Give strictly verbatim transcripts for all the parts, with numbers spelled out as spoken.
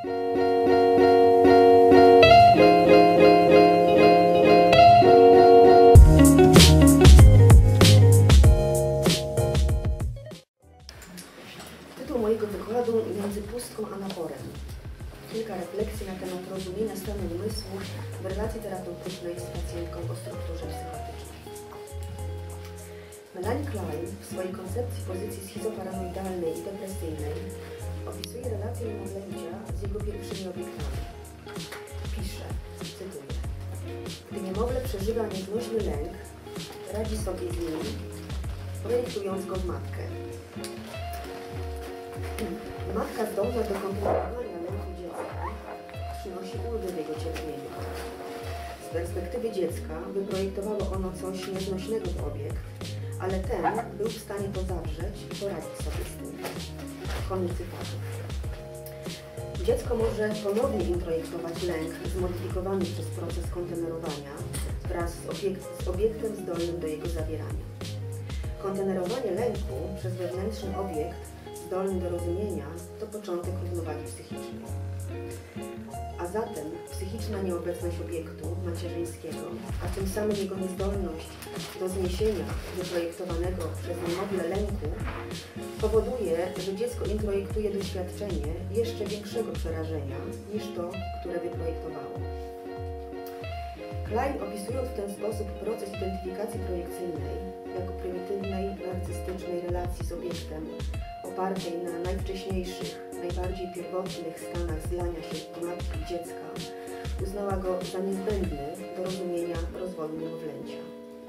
Tytuł mojego wykładu Między pustką a naporem. Kilka refleksji na temat rozumienia stanu umysłu w relacji terapeutycznej z pacjentką o strukturze psychotycznej. Melanie Klein w swojej koncepcji pozycji schizoparanoidalnej i depresyjnej opisuje relację niemowlęcia z jego pierwszymi obiektami. Pisze, cytuję: gdy niemowlę przeżywa nieznośny lęk, radzi sobie z nim, projektując go w matkę. Matka zdolna do kontrolowania lęku dziecka przynosi ulgę w jego cierpieniu. Z perspektywy dziecka wyprojektowało ono coś nieznośnego w obiekt, ale ten był w stanie to zawrzeć i poradzić sobie z tym. Koniec cytatu. Dziecko może ponownie introjektować lęk zmodyfikowany przez proces kontenerowania wraz z, obiekt, z obiektem zdolnym do jego zawierania. Kontenerowanie lęku przez wewnętrzny obiekt zdolny do rozumienia to początek równowagi psychicznej. A zatem psychiczna nieobecność obiektu macierzyńskiego, a tym samym jego niezdolność do zniesienia wyprojektowanego przez niemowlę lęku powoduje, że dziecko introjektuje doświadczenie jeszcze większego przerażenia niż to, które wyprojektowało. Klein, opisując w ten sposób proces identyfikacji projekcyjnej jako prymitywnej, narcystycznej relacji z obiektem opartej na najwcześniejszych, najbardziej pierwotnych stanach zlania się matki i dziecka, uznała go za niezbędny do rozumienia rozwoju niemowlęcia.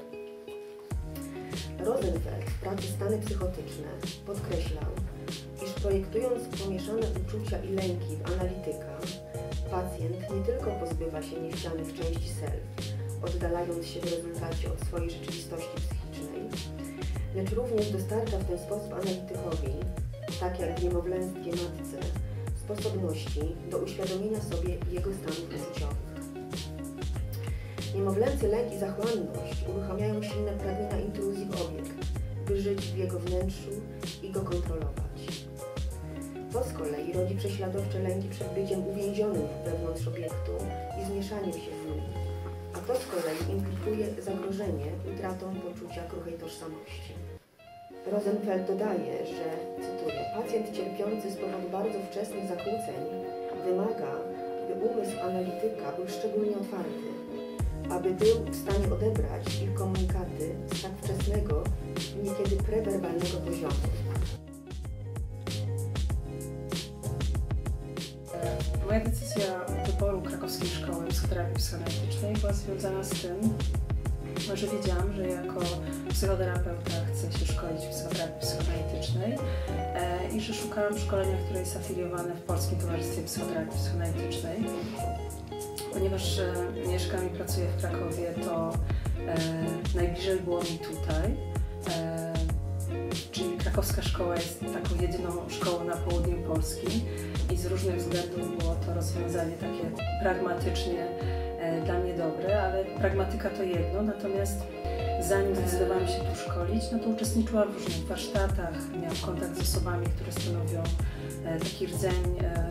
Rosenfeld w pracy Stany psychotyczne podkreślał, iż projektując pomieszane uczucia i lęki w analityka, pacjent nie tylko pozbywa się niechcianych części self, oddalając się w rezultacie od swojej rzeczywistości psychicznej, lecz również dostarcza w ten sposób analitykowi, tak jak w niemowlęctwie matce, sposobności do uświadomienia sobie jego stanów uczuciowych. Niemowlęcy lęk i zachłanność uruchamiają silne pragnienia intruzji w obiekt, by żyć w jego wnętrzu i go kontrolować. To z kolei rodzi prześladowcze lęki przed byciem uwięzionym wewnątrz obiektu i zmieszaniem się z nim, a to z kolei implikuje zagrożenie utratą poczucia kruchej tożsamości. Rosenfeld dodaje, że, cytuję, pacjent cierpiący z powodu bardzo wczesnych zakłóceń wymaga, by umysł analityka był szczególnie otwarty, aby był w stanie odebrać ich komunikaty z tak wczesnego, niekiedy prewerbalnego poziomu. Moja decyzja wyboru krakowskiej szkoły psychoterapii psychoanalitycznej była związana z tym, że wiedziałam, że jako psychoterapeuta chcę się szkolić w psychoterapii psychoanalitycznej e, i że szukałam szkolenia, które jest afiliowane w Polskim Towarzystwie Psychoterapii Psychoanalitycznej. Ponieważ e, mieszkam i pracuję w Krakowie, to e, najbliżej było mi tutaj, e, czyli krakowska szkoła jest taką jedyną szkołą na południu Polski i z różnych względów było to rozwiązanie takie pragmatycznie e, dla mnie dobre, ale pragmatyka to jedno, natomiast zanim zdecydowałam się tu szkolić, no to uczestniczyłam w różnych warsztatach, miałam kontakt z osobami, które stanowią e, taki rdzeń e,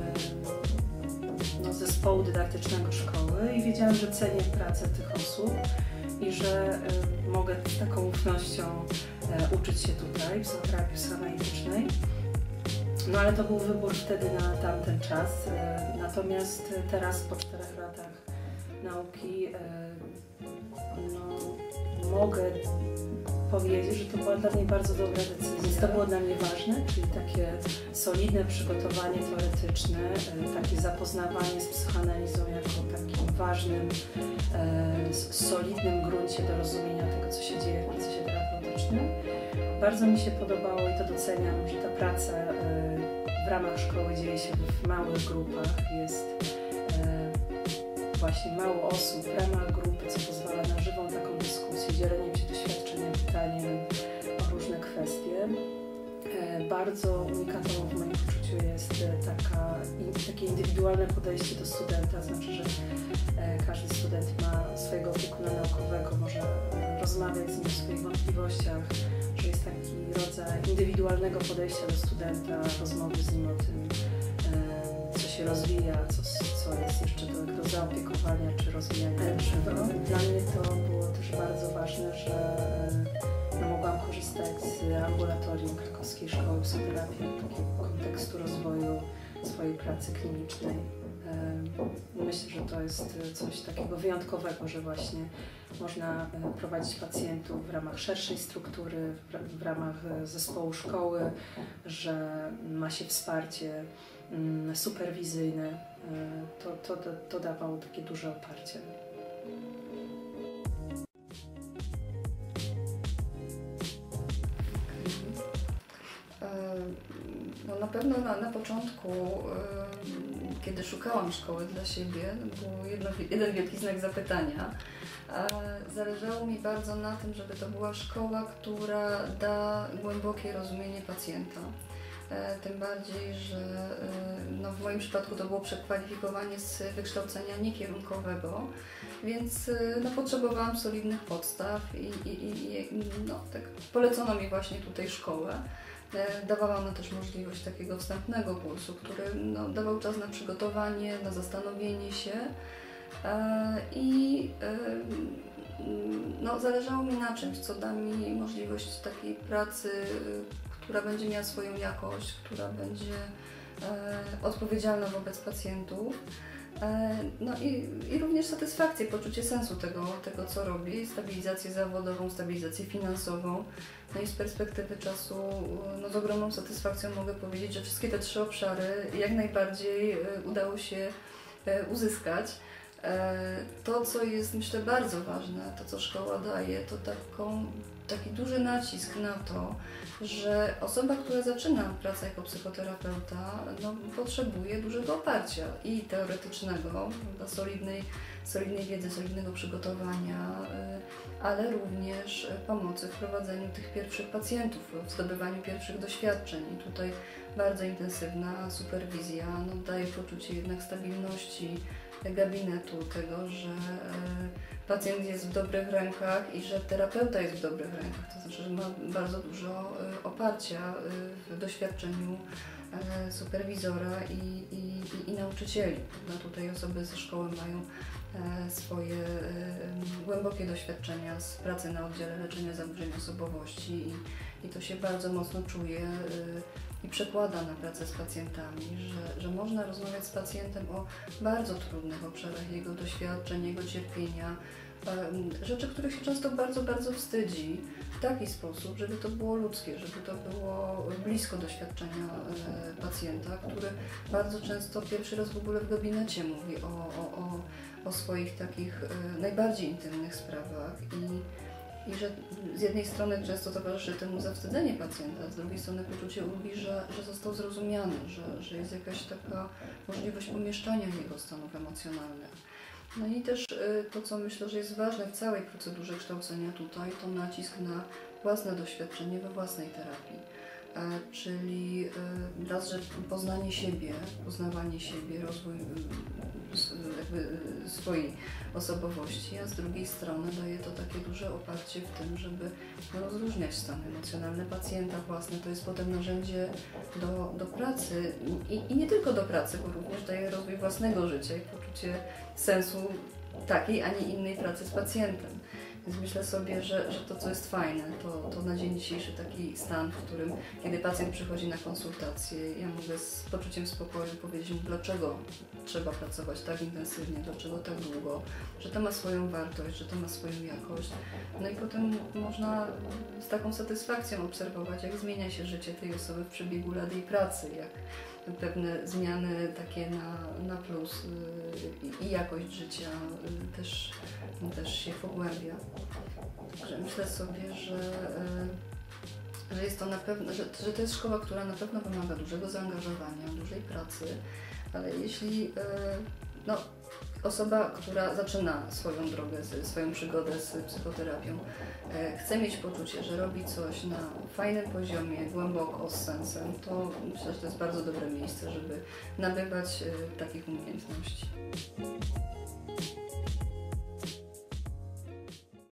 no, zespołu dydaktycznego szkoły i wiedziałam, że cenię pracę tych osób i że y, mogę z taką ufnością y, uczyć się tutaj psychoterapii psychoanalitycznej. No ale to był wybór wtedy na tamten czas, y, natomiast teraz po czterech latach nauki y, no, mogę powiedzieć, że to była dla mnie bardzo dobra decyzja. Więc to było dla mnie ważne, czyli takie solidne przygotowanie teoretyczne, takie zapoznawanie z psychoanalizą jako takim ważnym, solidnym gruncie do rozumienia tego, co się dzieje w procesie terapeutycznym. Bardzo mi się podobało i to doceniam, że ta praca w ramach szkoły dzieje się w małych grupach, jest właśnie mało osób w ramach grupy, co pozwala na żywą taką dyskusję, dzieleniem się doświadczeniem, pytaniem o różne kwestie. Bardzo unikatową w moim poczuciu jest taka, takie indywidualne podejście do studenta, znaczy, że każdy student ma swojego opiekuna naukowego, może rozmawiać z nim o swoich wątpliwościach, że jest taki rodzaj indywidualnego podejścia do studenta, rozmowy z nim o tym, co się rozwija, co, co jest jeszcze do, do zaopiekowania czy rozwijania dalszego. Dla mnie to było też bardzo ważne, że no, mogłam korzystać z ambulatorium Krakowskiej Szkoły Psychoterapii, takiego kontekstu rozwoju swojej pracy klinicznej. Myślę, że to jest coś takiego wyjątkowego, że właśnie można prowadzić pacjentów w ramach szerszej struktury, w ramach zespołu szkoły, że ma się wsparcie superwizyjne. To, to, to dawało takie duże oparcie. No na pewno na, na początku, kiedy szukałam szkoły dla siebie, był jedno, jeden wielki znak zapytania. Zależało mi bardzo na tym, żeby to była szkoła, która da głębokie rozumienie pacjenta. Tym bardziej, że no w moim przypadku to było przekwalifikowanie z wykształcenia niekierunkowego, więc no, potrzebowałam solidnych podstaw i, i, i no, tak polecono mi właśnie tutaj szkołę. Dawała ona też możliwość takiego wstępnego kursu, który no, dawał czas na przygotowanie, na zastanowienie się i no, zależało mi na czymś, co da mi możliwość takiej pracy, która będzie miała swoją jakość, która będzie odpowiedzialna wobec pacjentów. No i, i również satysfakcję, poczucie sensu tego, tego co robię, stabilizację zawodową, stabilizację finansową. No i z perspektywy czasu no z ogromną satysfakcją mogę powiedzieć, że wszystkie te trzy obszary jak najbardziej udało się uzyskać. To, co jest myślę bardzo ważne, to co szkoła daje, to taką, taki duży nacisk na to, że osoba, która zaczyna pracę jako psychoterapeuta, no, potrzebuje dużego oparcia i teoretycznego, solidnej, solidnej wiedzy, solidnego przygotowania, ale również pomocy w prowadzeniu tych pierwszych pacjentów, w zdobywaniu pierwszych doświadczeń. I tutaj bardzo intensywna superwizja no, daje poczucie jednak stabilności gabinetu, tego, że pacjent jest w dobrych rękach i że terapeuta jest w dobrych rękach, to znaczy, że ma bardzo dużo oparcia w doświadczeniu superwizora i, i, i nauczycieli. No tutaj osoby ze szkoły mają swoje głębokie doświadczenia z pracy na oddziale leczenia zaburzeń osobowości i, i to się bardzo mocno czuje i przekłada na pracę z pacjentami, że, że można rozmawiać z pacjentem o bardzo trudnych obszarach jego doświadczeń, jego cierpienia, rzeczy, których się często bardzo, bardzo wstydzi, w taki sposób, żeby to było ludzkie, żeby to było blisko doświadczenia pacjenta, który bardzo często pierwszy raz w ogóle w gabinecie mówi o, o, o, o swoich takich najbardziej intymnych sprawach i I że z jednej strony często towarzyszy temu zawstydzenie pacjenta, z drugiej strony poczucie ulgi, że, że został zrozumiany, że, że jest jakaś taka możliwość umieszczania jego stanów emocjonalnych. No i też to, co myślę, że jest ważne w całej procedurze kształcenia tutaj, to nacisk na własne doświadczenie we własnej terapii. Czyli raz, że poznanie siebie, poznawanie siebie, rozwój jakby swojej osobowości, a z drugiej strony daje to takie duże oparcie w tym, żeby rozróżniać stany emocjonalne pacjenta własne. To jest potem narzędzie do, do pracy I, i nie tylko do pracy, bo również daje rozwój własnego życia i poczucie sensu takiej, a nie innej pracy z pacjentem. Więc myślę sobie, że, że to, co jest fajne, to, to na dzień dzisiejszy taki stan, w którym, kiedy pacjent przychodzi na konsultację, ja mogę z poczuciem spokoju powiedzieć mu, dlaczego trzeba pracować tak intensywnie, dlaczego tak długo, że to ma swoją wartość, że to ma swoją jakość. No i potem można z taką satysfakcją obserwować, jak zmienia się życie tej osoby w przebiegu lat jej pracy, jak pewne zmiany takie na, na plus i, i jakość życia też, też się pogłębia. Że myślę sobie, że, że jest to na pewno, że, że to jest szkoła, która na pewno wymaga dużego zaangażowania, dużej pracy, ale jeśli no, osoba, która zaczyna swoją drogę, swoją przygodę z psychoterapią, chce mieć poczucie, że robi coś na fajnym poziomie, głęboko, z sensem, to myślę, że to jest bardzo dobre miejsce, żeby nabywać takich umiejętności.